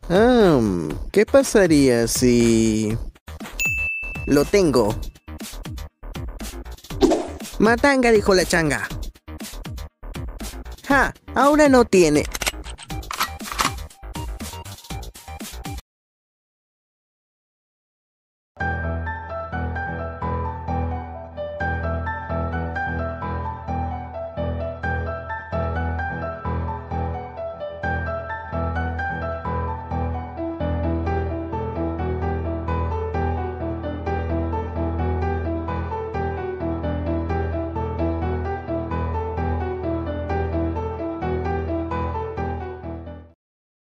¿Qué pasaría si... Lo tengo. Matanga, dijo la changa. ¡Ja! Ahora no tiene.